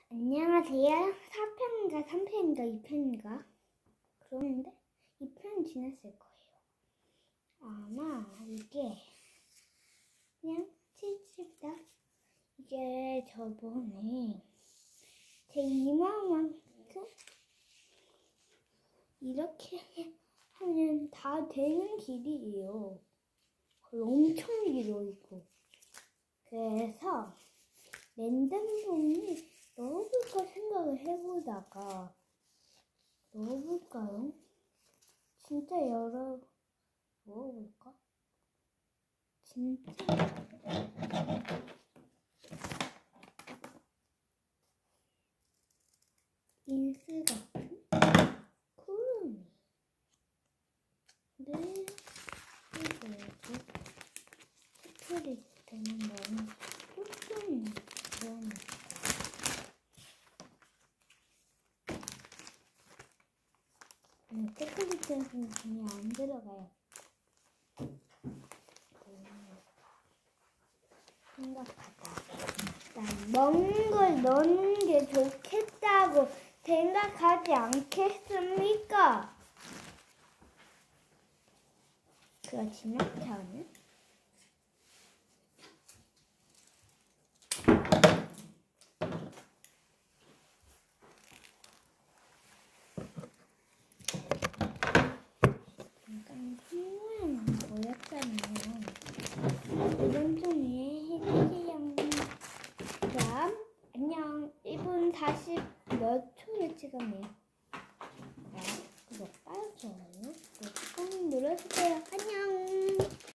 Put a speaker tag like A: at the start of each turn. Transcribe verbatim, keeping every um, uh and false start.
A: 안녕하세요. 사 편인가 삼 편인가 이 편인가 그러는데 이 편 지났을 거예요. 아마 이게 그냥 칠십다. 이게 저번에 제 이마만큼 이렇게 하면 다 되는 길이에요. 엄청 길어 이거. 그래서 랜덤봉이 넣어볼까 생각을 해보다가 넣어볼까요? 진짜 열어 넣어볼까? 진짜 인스 같은 구름이 네 이거지. 스프리트는 너무 뚝뚝이 그러니까 음, 초콜릿은 그냥 안 들어가요. 생각하다. 난 먹는 걸 넣는 게 좋겠다고 생각하지 않겠습니까? 그렇지만 저는 약간 흰 모양만 보였잖아요. 이건 좀